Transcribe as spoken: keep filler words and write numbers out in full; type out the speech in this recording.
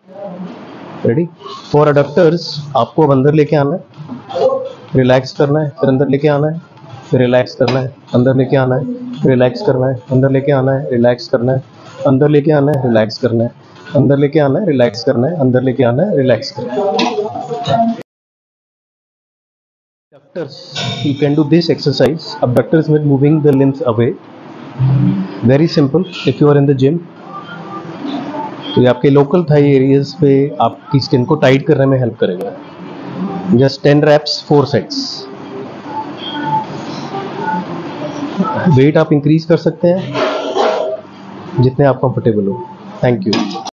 Ready? For अडक्टर्स आपको अब अंदर लेके आना है, रिलैक्स करना है, फिर अंदर लेके आना है, फिर रिलैक्स करना है, अंदर लेके आना है, रिलैक्स करना है, अंदर लेके आना है, रिलैक्स करना है, अंदर लेके आना है, रिलैक्स करना है, अंदर लेके आना है, रिलैक्स करना है, अंदर लेके आना है, रिलैक्स करना है. Abductors, you can do this exercise. Abductors means moving the limbs away. Very simple. If you are in the gym, तो ये आपके लोकल थाई एरियाज पे आपकी स्किन को टाइट करने में हेल्प करेगा. Just ten reps, four sets. Weight आप इंक्रीज कर सकते हैं जितने आप कंफर्टेबल हो. Thank you.